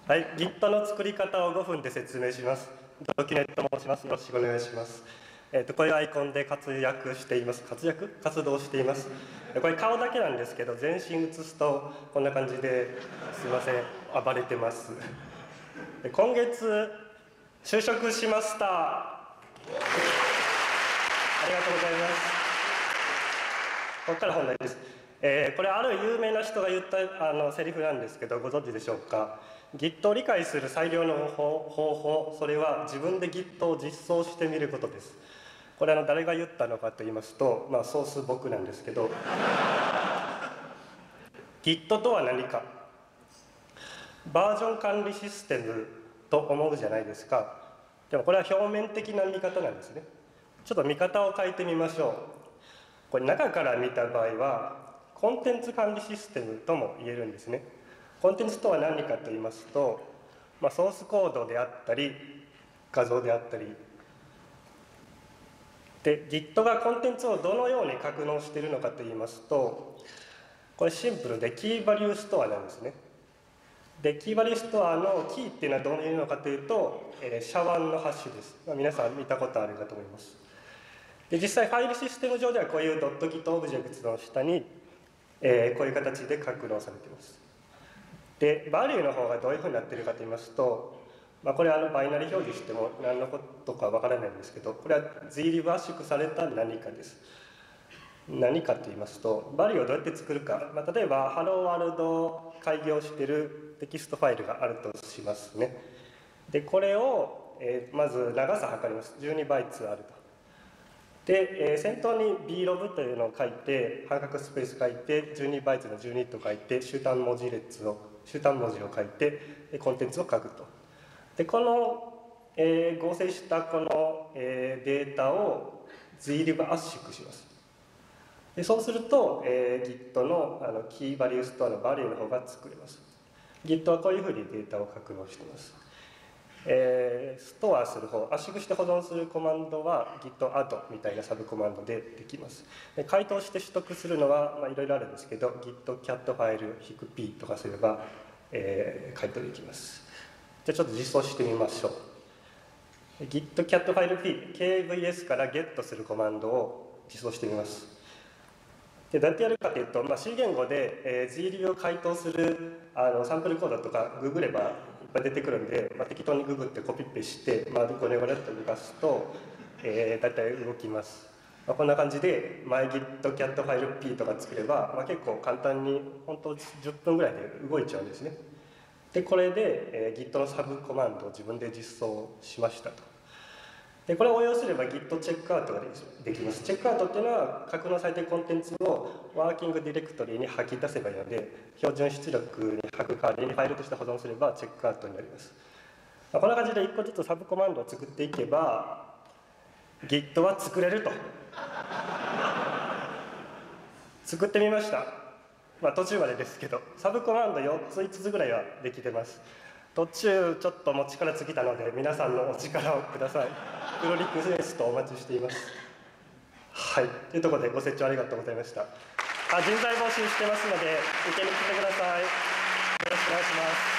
はい、Git の作り方を5分で説明します。ドキュネットと申します。よろしくお願いします。こういうアイコンで活動しています。これ顔だけなんですけど、全身映すとこんな感じですいません、暴れてます。今月、就職しました。ありがとうございます。ここから本題です。これある有名な人が言ったセリフなんですけど、ご存知でしょうか。Git を理解する最良の方法、それは自分で Git を実装してみることです。これ誰が言ったのかと言いますと、ソース僕なんですけどGit とは何か、バージョン管理システムと思うじゃないですか。でもこれは表面的な見方なんですね。ちょっと見方を変えてみましょう。これ中から見た場合はコンテンツ管理システムとも言えるんですね。コンテンツとは何かと言いますと、ソースコードであったり画像であったりで、 Git がコンテンツをどのように格納しているのかと言いますと、これシンプルでキーバリューストアなんですね。で、キーバリューストアのキーっていうのはどういうのかというと、SHA-1のハッシュです。皆さん見たことあるかと思います。で、実際ファイルシステム上ではこういう .git オブジェクトの下に、こういう形で格納されています。で、バリューの方がどういうふうになっているかと言いますと、これバイナリ表示しても何のことかわからないんですけど、これは zlib 圧縮された何かです。何かと言いますと、バリューをどうやって作るか、例えば Hello World 開業しているテキストファイルがあるとしますね。で、これを、まず長さ測ります。12バイツあると。で、先頭に blob というのを書いて、半角スペース書いて、12バイツの12と書いて、集単文字を書いて、コンテンツを書くと。で、この、合成したこの、データを zlib 圧縮します。で、そうすると、Git の、キーバリューストアのバリューの方が作れます。Git はこういうふうにデータを格納しています。ストアする方、圧縮して保存するコマンドは Git add みたいなサブコマンドでできます。で、解凍して取得するのはいろいろあるんですけど、Git cat ファイル-p とかすれば、解凍できます。じゃあちょっと実装してみましょう。Git cat ファイル-p、kvs から get するコマンドを実装してみます。で、どうやってやるかというと、C 言語で、zlib を解凍するサンプルコードとかググればいっぱい出てくるんで、適当にググってコピペして、ゴネゴネっと動かすと、だいたい動きます。こんな感じで mygit-cat ファイル -p とか作れば、結構簡単に本当10分ぐらいで動いちゃうんですね。で、これで、Git のサブコマンドを自分で実装しましたと。で、これを応用すれば Git チェックアウトができます。チェックアウトっていうのは、格納されているコンテンツをワーキングディレクトリに吐き出せばいいので、標準出力に吐く代わりにファイルとして保存すればチェックアウトになります。こんな感じで1個ずつサブコマンドを作っていけば、Git は作れると。作ってみました。途中までですけど、サブコマンド4つ5つぐらいはできてます。途中ちょっともう力尽きたので、皆さんのお力をください。プロリクエストお待ちしています。はい、というところでご清聴ありがとうございました。人材募集してますので、受けに来てください。よろしくお願いします。